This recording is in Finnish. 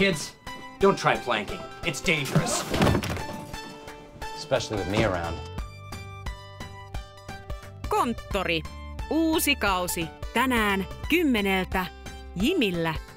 Kids, don't try planking. It's dangerous. Especially with me around. Konttori. Uusi kausi. Tänään 10:00 Jimillä.